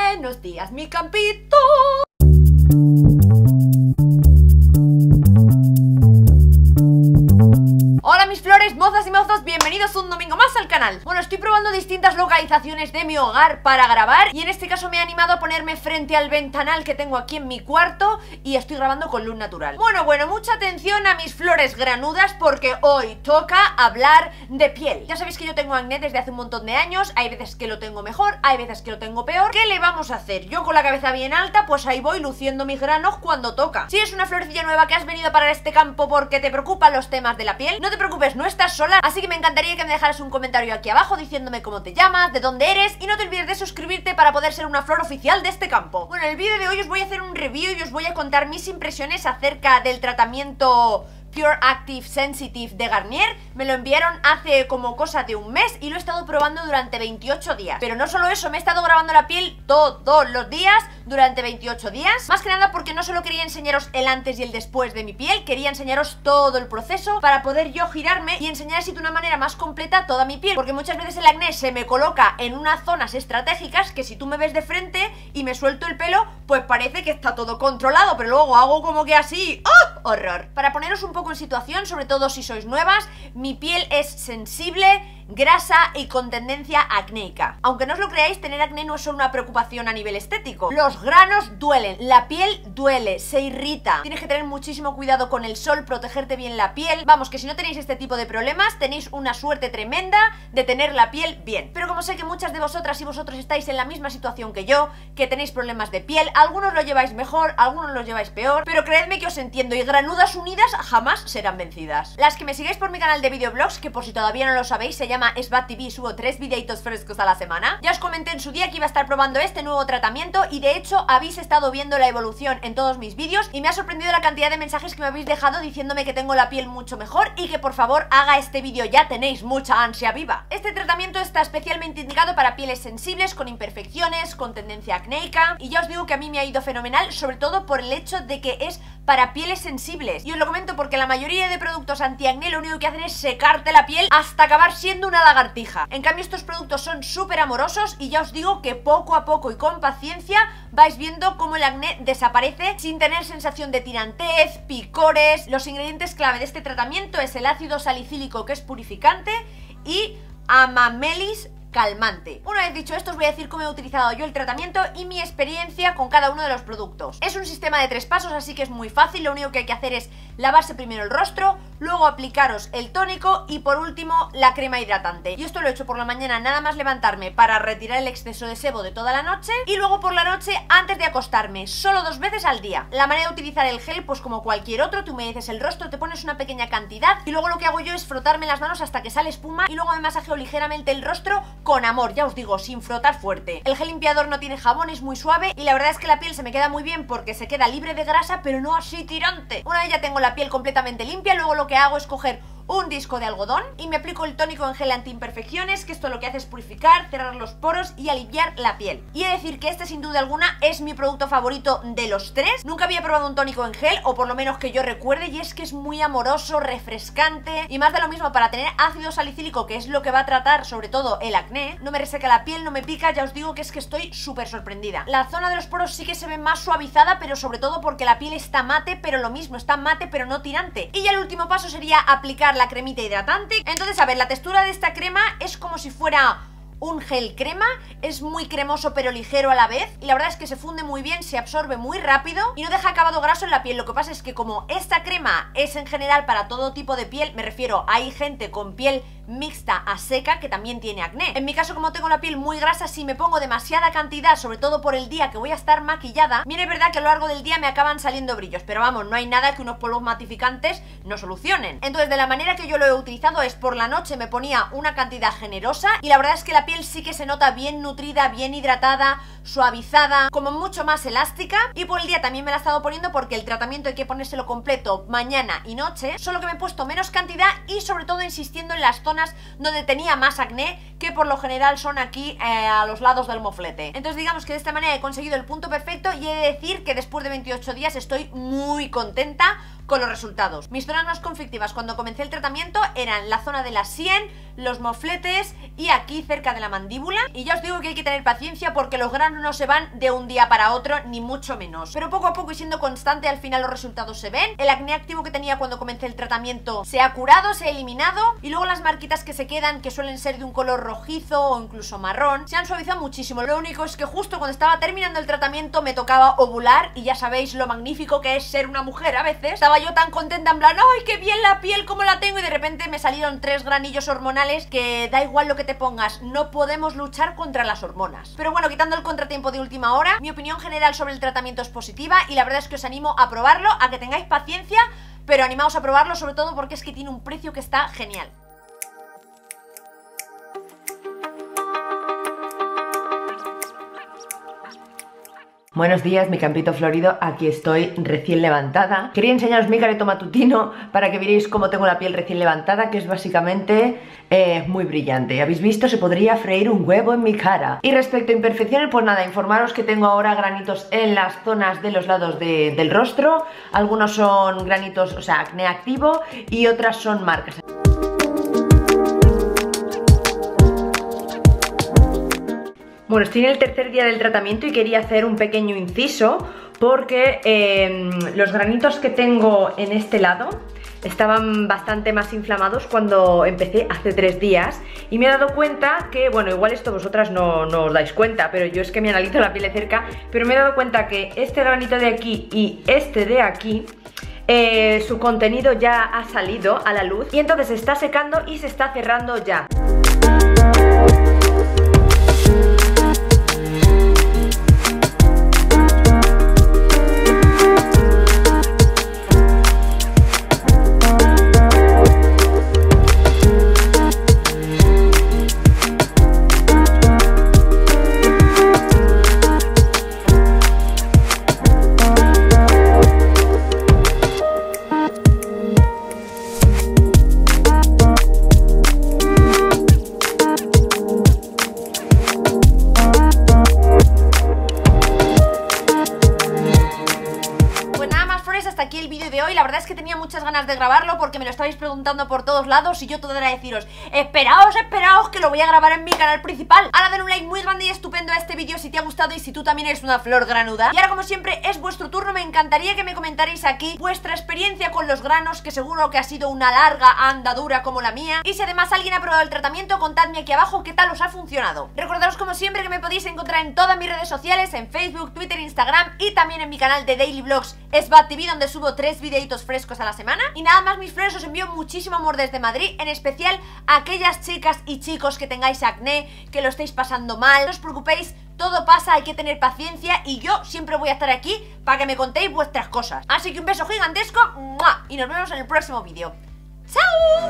Buenos días, mi campito. Hola mis flores, mozas y mozos, bienvenidos un domingo más al canal. Bueno, estoy probando distintas localizaciones de mi hogar para grabar y en este caso me he animado a ponerme frente al ventanal que tengo aquí en mi cuarto y estoy grabando con luz natural. Bueno, mucha atención a mis flores granudas porque hoy toca hablar de piel. Ya sabéis que yo tengo acné desde hace un montón de años, hay veces que lo tengo mejor, hay veces que lo tengo peor. ¿Qué le vamos a hacer? Yo con la cabeza bien alta, pues ahí voy luciendo mis granos cuando toca. Si es una florecilla nueva que has venido a parar este campo porque te preocupan los temas de la piel, no te preocupes, no estás sola, así que me encantaría que me dejaras un comentario aquí abajo diciéndome cómo te llamas, de dónde eres y no te olvides de suscribirte para poder ser una flor oficial de este campo. Bueno, en el vídeo de hoy os voy a hacer un review y os voy a contar mis impresiones acerca del tratamiento Pure Active Sensitive de Garnier. Me lo enviaron hace como cosa de un mes y lo he estado probando durante 28 días. Pero no solo eso, me he estado grabando la piel todos los días durante 28 días. Más que nada porque no solo quería enseñaros el antes y el después de mi piel, quería enseñaros todo el proceso para poder yo girarme y enseñar así de una manera más completa toda mi piel. Porque muchas veces el acné se me coloca en unas zonas estratégicas que si tú me ves de frente y me suelto el pelo, pues parece que está todo controlado, pero luego hago como que así. ¡Oh! ¡Horror! Para poneros un poco en situación, sobre todo si sois nuevas, mi piel es sensible, grasa y con tendencia acnéica. Aunque no os lo creáis, tener acné no es solo una preocupación a nivel estético. Los granos duelen, la piel duele, se irrita. Tienes que tener muchísimo cuidado con el sol, protegerte bien la piel. Vamos, que si no tenéis este tipo de problemas, tenéis una suerte tremenda de tener la piel bien. Pero como sé que muchas de vosotras y vosotros estáis en la misma situación que yo, que tenéis problemas de piel, algunos lo lleváis mejor, algunos lo lleváis peor, pero creedme que os entiendo y granudas unidas jamás serán vencidas. Las que me sigáis por mi canal de videoblogs, que por si todavía no lo sabéis, se llama Sbat TV, subo 3 videitos frescos a la semana. Ya os comenté en su día que iba a estar probando este nuevo tratamiento y de hecho habéis estado viendo la evolución en todos mis vídeos y me ha sorprendido la cantidad de mensajes que me habéis dejado diciéndome que tengo la piel mucho mejor y que por favor haga este vídeo ya, tenéis mucha ansia viva. Este tratamiento está especialmente indicado para pieles sensibles, con imperfecciones, con tendencia acnéica y ya os digo que a mí me ha ido fenomenal, sobre todo por el hecho de que es para pieles sensibles. Y os lo comento porque la mayoría de productos antiacné lo único que hacen es secarte la piel hasta acabar siendo una lagartija. En cambio estos productos son súper amorosos y ya os digo que poco a poco y con paciencia vais viendo cómo el acné desaparece sin tener sensación de tirantez, picores. Los ingredientes clave de este tratamiento es el ácido salicílico, que es purificante, y amamelis calmante. Una vez dicho esto, os voy a decir cómo he utilizado yo el tratamiento y mi experiencia con cada uno de los productos. Es un sistema de 3 pasos, así que es muy fácil. Lo único que hay que hacer es lavarse primero el rostro, luego aplicaros el tónico y por último la crema hidratante. Y esto lo he hecho por la mañana nada más levantarme para retirar el exceso de sebo de toda la noche y luego por la noche antes de acostarme, solo 2 veces al día. La manera de utilizar el gel, pues como cualquier otro, te humedeces el rostro, te pones una pequeña cantidad y luego lo que hago yo es frotarme las manos hasta que sale espuma y luego me masajeo ligeramente el rostro con amor, ya os digo, sin frotar fuerte. El gel limpiador no tiene jabón, es muy suave y la verdad es que la piel se me queda muy bien porque se queda libre de grasa, pero no así tirante. Una vez ya tengo la piel completamente limpia, luego lo que hago es coger un disco de algodón y me aplico el tónico en gel antiimperfecciones, que esto lo que hace es purificar, cerrar los poros y aliviar la piel. Y he de decir que este sin duda alguna es mi producto favorito de los 3. Nunca había probado un tónico en gel, o por lo menos que yo recuerde, y es que es muy amoroso, refrescante y más de lo mismo para tener ácido salicílico, que es lo que va a tratar sobre todo el acné. No me reseca la piel, no me pica, ya os digo que es que estoy súper sorprendida. La zona de los poros sí que se ve más suavizada, pero sobre todo porque la piel está mate, pero lo mismo, está mate pero no tirante. Y ya el último paso sería aplicar la cremita hidratante. Entonces, a ver, la textura de esta crema es como si fuera un gel crema, es muy cremoso pero ligero a la vez y la verdad es que se funde muy bien, se absorbe muy rápido y no deja acabado graso en la piel. Lo que pasa es que como esta crema es en general para todo tipo de piel, me refiero, hay gente con piel mixta a seca que también tiene acné. En mi caso, como tengo la piel muy grasa, si me pongo demasiada cantidad, sobre todo por el día que voy a estar maquillada, bien es verdad que a lo largo del día me acaban saliendo brillos, pero vamos, no hay nada que unos polvos matificantes no solucionen. Entonces, de la manera que yo lo he utilizado es por la noche me ponía una cantidad generosa y la verdad es que la piel sí que se nota bien nutrida, bien hidratada, suavizada, como mucho más elástica. Y por el día también me la he estado poniendo porque el tratamiento hay que ponérselo completo mañana y noche, solo que me he puesto menos cantidad y sobre todo insistiendo en las zonas donde tenía más acné, que por lo general son aquí a los lados del moflete. Entonces digamos que de esta manera he conseguido el punto perfecto y he de decir que después de 28 días estoy muy contenta con los resultados. Mis zonas más conflictivas cuando comencé el tratamiento eran la zona de la sien, los mofletes y aquí cerca de la mandíbula. Y ya os digo que hay que tener paciencia porque los granos no se van de un día para otro, ni mucho menos. Pero poco a poco y siendo constante, al final los resultados se ven. El acné activo que tenía cuando comencé el tratamiento se ha curado, se ha eliminado. Y luego las marquitas que se quedan, que suelen ser de un color rojizo o incluso marrón, se han suavizado muchísimo. Lo único es que justo cuando estaba terminando el tratamiento me tocaba ovular. Y ya sabéis lo magnífico que es ser una mujer a veces. Estaba yo tan contenta en plan, ¡ay, qué bien la piel, cómo la tengo! Y de repente me salieron 3 granillos hormonales que da igual lo que te pongas, no podemos luchar contra las hormonas. Pero bueno, quitando el contratiempo de última hora, mi opinión general sobre el tratamiento es positiva y la verdad es que os animo a probarlo, a que tengáis paciencia, pero animaos a probarlo sobre todo porque es que tiene un precio que está genial. Buenos días, mi campito florido, aquí estoy recién levantada. Quería enseñaros mi careto matutino para que veáis cómo tengo la piel recién levantada, que es básicamente muy brillante. ¿Habéis visto? Se podría freír un huevo en mi cara. Y respecto a imperfecciones, pues nada, informaros que tengo ahora granitos en las zonas de los lados del rostro. Algunos son granitos, o sea, acné activo, y otras son marcas. Bueno, estoy en el tercer día del tratamiento y quería hacer un pequeño inciso porque los granitos que tengo en este lado estaban bastante más inflamados cuando empecé hace 3 días y me he dado cuenta que, bueno, igual esto vosotras no os dais cuenta, pero yo es que me analizo la piel de cerca, pero me he dado cuenta que este granito de aquí y este de aquí su contenido ya ha salido a la luz y entonces se está secando y se está cerrando ya. Aquí el vídeo de hoy, la verdad es que tenía muchas ganas de grabarlo porque me lo estabais preguntando por todos lados y yo todo era deciros, esperaos que lo voy a grabar en mi canal principal. Ahora den un like muy grande y estupendo a este vídeo si te ha gustado y si tú también eres una flor granuda. Y ahora como siempre es vuestro turno, me encantaría que me comentarais aquí vuestra experiencia con los granos, que seguro que ha sido una larga andadura como la mía. Y si además alguien ha probado el tratamiento, contadme aquí abajo qué tal os ha funcionado. Recordaros como siempre que me podéis encontrar en todas mis redes sociales, en Facebook, Twitter, Instagram y también en mi canal de Daily Vlogs Esbat TV, donde subo 3 videitos frescos a la semana. Y nada más, mis flores, os envío muchísimo amor desde Madrid, en especial a aquellas chicas y chicos que tengáis acné, que lo estéis pasando mal. No os preocupéis, todo pasa, hay que tener paciencia y yo siempre voy a estar aquí para que me contéis vuestras cosas. Así que un beso gigantesco, ¡mua! Y nos vemos en el próximo vídeo. ¡Chao!